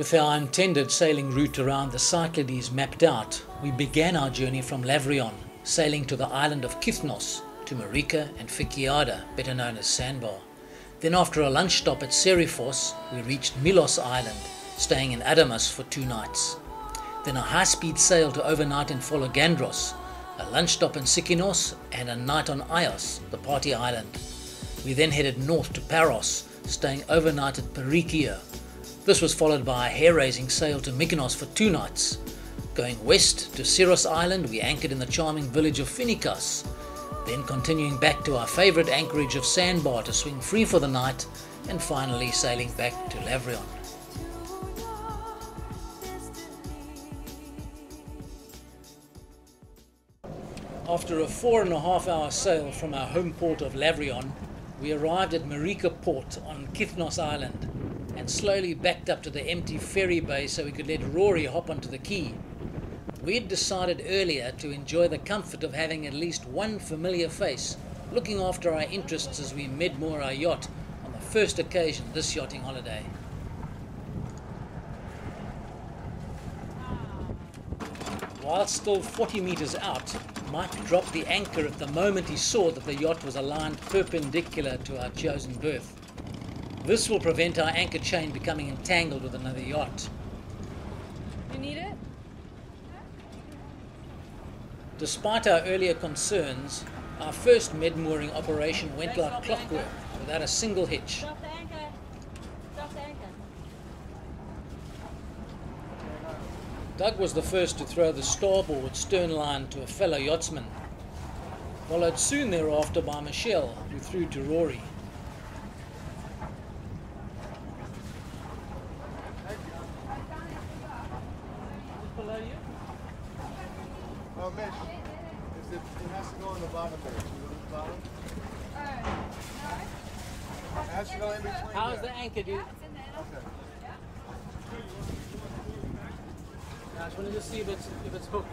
With our intended sailing route around the Cyclades mapped out, we began our journey from Lavrion, sailing to the island of Kythnos, to Marika and Fikiada, better known as Sandbar. Then after a lunch stop at Serifos, we reached Milos Island, staying in Adamas for 2 nights. Then a high-speed sail to overnight in Fologandros, a lunch stop in Sikinos and a night on Ios, the party island. We then headed north to Paros, staying overnight at Perikia. This was followed by a hair-raising sail to Mykonos for 2 nights. Going west to Syros Island, we anchored in the charming village of Finikas, then continuing back to our favourite anchorage of Sandbar to swing free for the night, and finally sailing back to Lavrion. After a 4.5-hour sail from our home port of Lavrion, we arrived at Marika port on Kythnos Island and slowly backed up to the empty ferry bay so we could let Rory hop onto the quay. We had decided earlier to enjoy the comfort of having at least one familiar face looking after our interests as we medmoor our yacht on the first occasion of this yachting holiday. While still 40 metres out, Mike dropped the anchor at the moment he saw that the yacht was aligned perpendicular to our chosen berth. This will prevent our anchor chain becoming entangled with another yacht. You need it? Despite our earlier concerns, our first medmooring operation went like clockwork without a single hitch. Drop the anchor. Drop the anchor. Doug was the first to throw the starboard stern line to a fellow yachtsman, followed soon thereafter by Michelle, who threw to Rory. Below you? Oh, Mitch, it has to go on the bottom there. You go to the bottom? It has to go in between. How's the anchor, dude? Okay. I just wanted to see if it's hooked.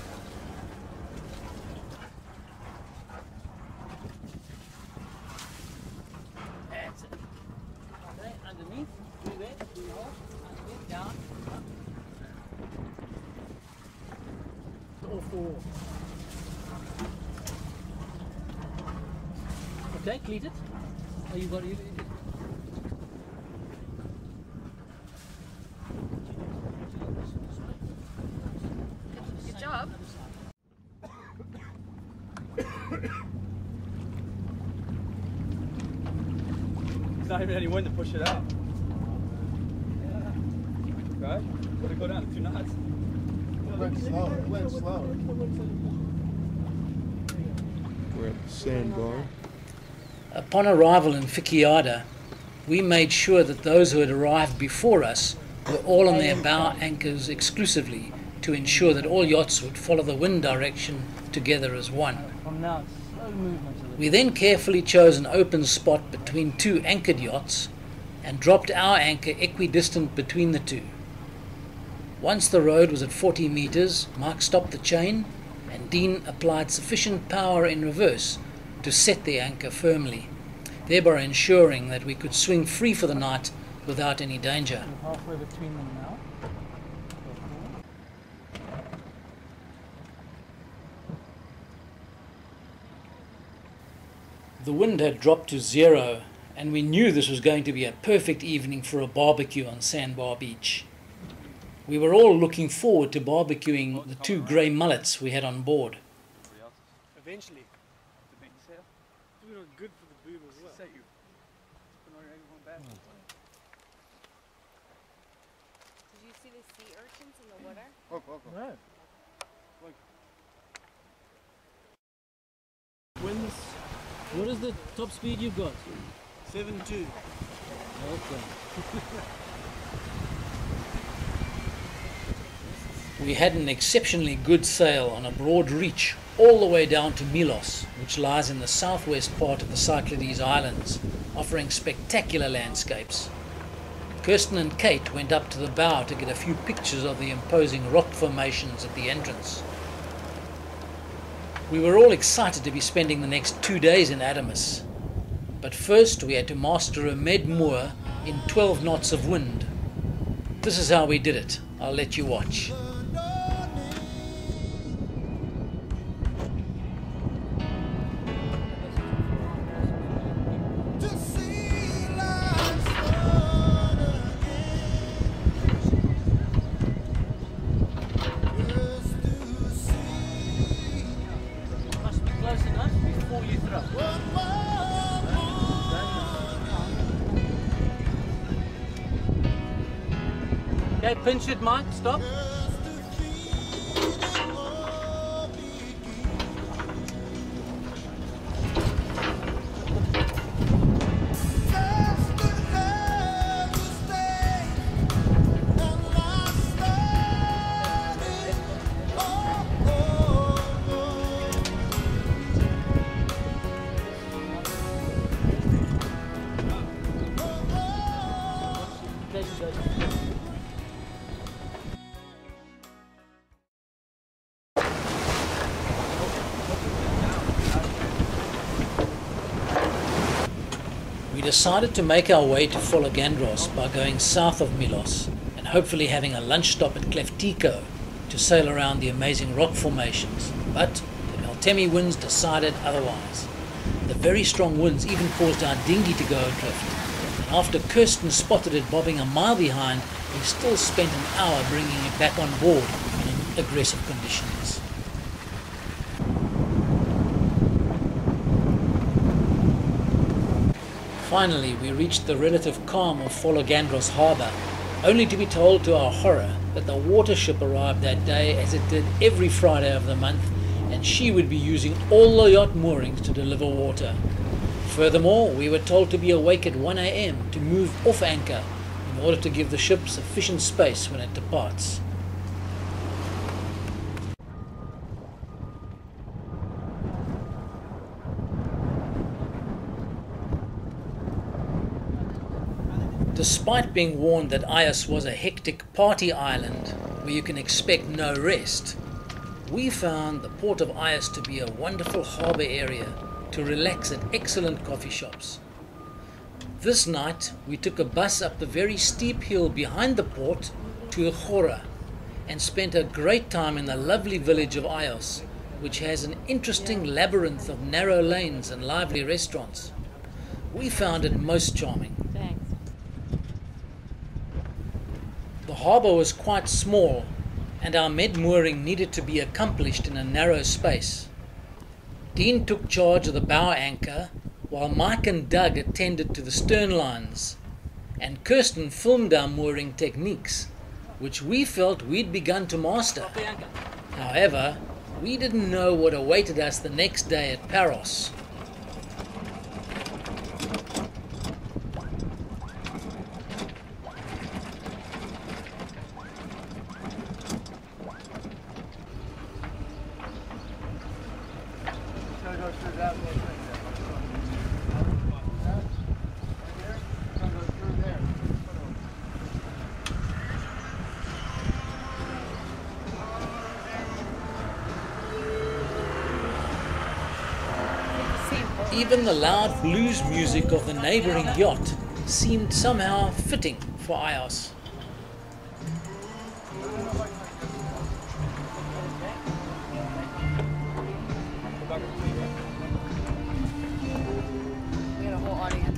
That's it. Okay, underneath, through there, through the hole, underneath, down, up. All 4. Okay, cleat it. Oh, you got it. Good job. It's not even any wind to push it out. Right? Would it go down to 2 knots? It went slow. It went slow. We're at Sandbar. Upon arrival in Fikiada, we made sure that those who had arrived before us were all on their bow anchors exclusively to ensure that all yachts would follow the wind direction together as one. From now, it's slow movement. We then carefully chose an open spot between 2 anchored yachts and dropped our anchor equidistant between the 2. Once the road was at 40 metres, Mark stopped the chain and Dean applied sufficient power in reverse to set the anchor firmly, thereby ensuring that we could swing free for the night without any danger. Halfway between them now. The wind had dropped to 0 and we knew this was going to be a perfect evening for a barbecue on Sandbar Beach. We were all looking forward to barbecuing the 2 grey mullets we had on board. Eventually. Good for the boob as well. Did you see the sea urchins in the water? Look, look, look. No. Winds. What is the top speed you've got? 7.2. Okay. We had an exceptionally good sail on a broad reach all the way down to Milos, which lies in the southwest part of the Cyclades Islands, offering spectacular landscapes. Kirsten and Kate went up to the bow to get a few pictures of the imposing rock formations at the entrance. We were all excited to be spending the next 2 days in Adamas, but first we had to master a medmoor in 12 knots of wind. This is how we did it. I'll let you watch. Must be close enough before you throw. Okay, pinch it, Mike. Stop. We decided to make our way to Fologandros by going south of Milos and hopefully having a lunch stop at Kleftiko to sail around the amazing rock formations, but the Meltemi winds decided otherwise. The very strong winds even caused our dinghy to go adrift, and after Kirsten spotted it bobbing a mile behind, we still spent an hour bringing it back on board in aggressive conditions. Finally, we reached the relative calm of Fologandros harbour, only to be told to our horror that the water ship arrived that day as it did every Friday of the month, and she would be using all the yacht moorings to deliver water. Furthermore, we were told to be awake at 1 a.m. to move off anchor in order to give the ship sufficient space when it departs. Despite being warned that Ios was a hectic party island where you can expect no rest, we found the port of Ios to be a wonderful harbour area to relax at excellent coffee shops. This night we took a bus up the very steep hill behind the port to Chora and spent a great time in the lovely village of Ios, which has an interesting labyrinth of narrow lanes and lively restaurants. We found it most charming. Thanks. The harbour was quite small, and our med-mooring needed to be accomplished in a narrow space. Dean took charge of the bow anchor, while Mike and Doug attended to the stern lines, and Kirsten filmed our mooring techniques, which we felt we'd begun to master. Stop the anchor. However, we didn't know what awaited us the next day at Paros. Gotta go through that little thing there. Right here? Gotta go through there. Even the loud blues music of the neighbouring yacht seemed somehow fitting for Ios. We had a whole audience.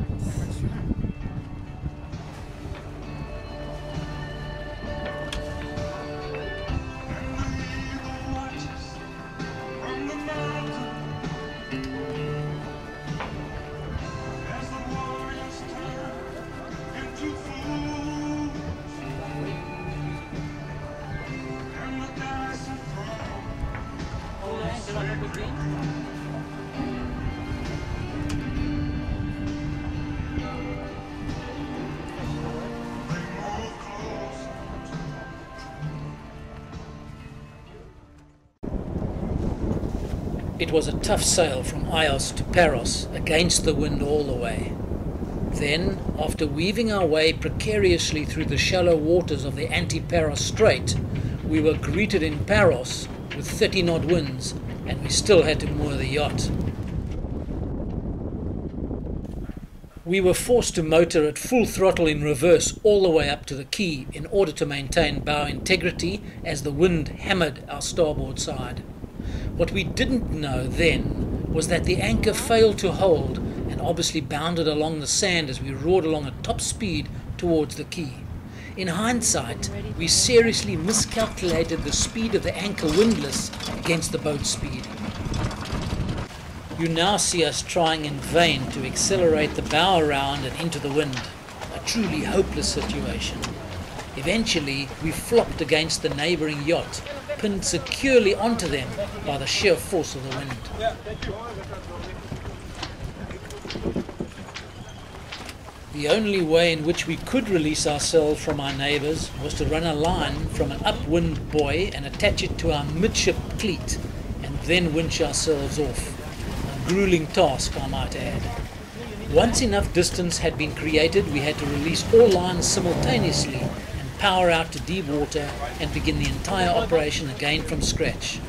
It was a tough sail from Ios to Paros against the wind all the way. Then, after weaving our way precariously through the shallow waters of the anti-Paros Strait, we were greeted in Paros with 30-knot winds, and we still had to moor the yacht. We were forced to motor at full throttle in reverse all the way up to the quay in order to maintain bow integrity as the wind hammered our starboard side. What we didn't know then was that the anchor failed to hold and obviously bounded along the sand as we roared along at top speed towards the quay. In hindsight, we seriously miscalculated the speed of the anchor windlass against the boat's speed. You now see us trying in vain to accelerate the bow around and into the wind, a truly hopeless situation. Eventually, we flopped against the neighbouring yacht, pinned securely onto them by the sheer force of the wind. The only way in which we could release ourselves from our neighbours was to run a line from an upwind buoy and attach it to our midship cleat, and then winch ourselves off. A grueling task, I might add. Once enough distance had been created, we had to release all lines simultaneously and power out to deep water and begin the entire operation again from scratch.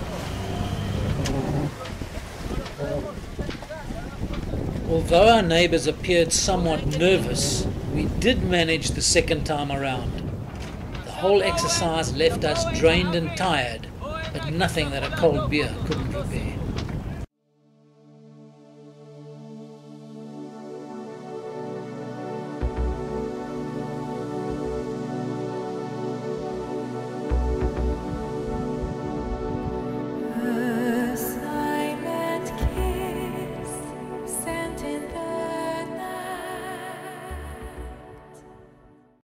Although our neighbours appeared somewhat nervous, we did manage the second time around. The whole exercise left us drained and tired, but nothing that a cold beer couldn't repair.